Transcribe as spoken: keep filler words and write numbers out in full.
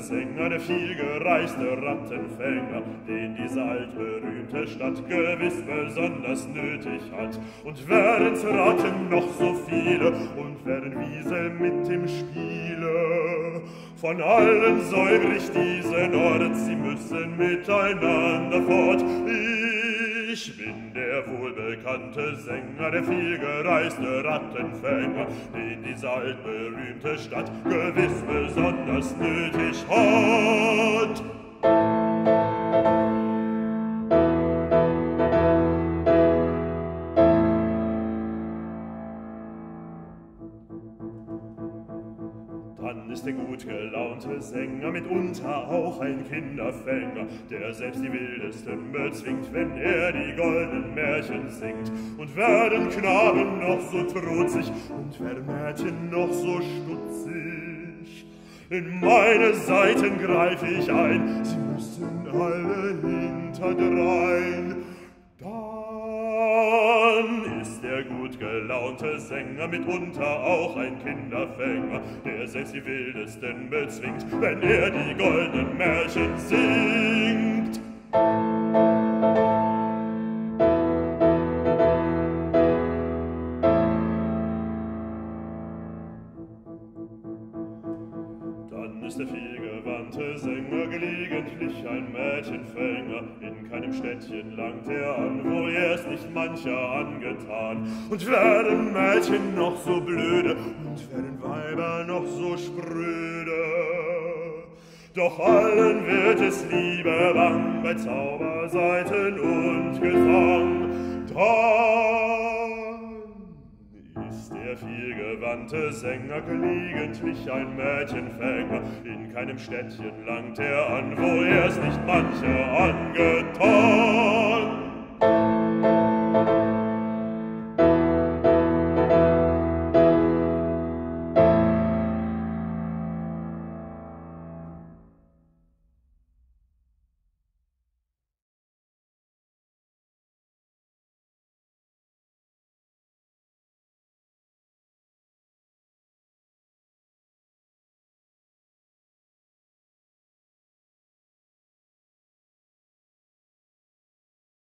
Sänger, der vielgereiste Rattenfänger, den diese altberühmte Stadt gewiss besonders nötig hat. Und werden's Ratten noch so viele, und werden Wiesel mit im Spiele. Von allen säubrig diesen Ort, sie müssen miteinander fort. Ich bin der wohlbekannte Sänger, der vielgereiste Rattenfänger, den diese altberühmte Stadt gewiss besonders nötig hat. Dann ist der gut gelaunte Sänger mitunter auch ein Kinderfänger, der selbst die Wildesten bezwingt, wenn er die goldenen Märchen singt. Und werden Knaben noch so trotzig und werden Mädchen noch so stutzig. In meine Seiten greif ich ein, sie müssen alle hinterdrein. Dann ist der gut gelaunte Sänger mitunter auch ein Kinderfänger, der selbst die Wildesten bezwingt, wenn er die goldenen Märchen singt. Dann ist der vielgewandte Sänger gelegentlich ein Mädchenfänger. In keinem Städtchen langt er an, wo er's nicht mancher angetan. Und werden Mädchen noch so blöde und werden Weiber noch so spröde. Doch allen wird es lieber bang bei Zaubersaiten und Gesang. Dann ist der vielgewandte Sänger gelegentlich ein Mädchenfänger. In keinem Städtchen langt er an, wo er's nicht mancher angetan.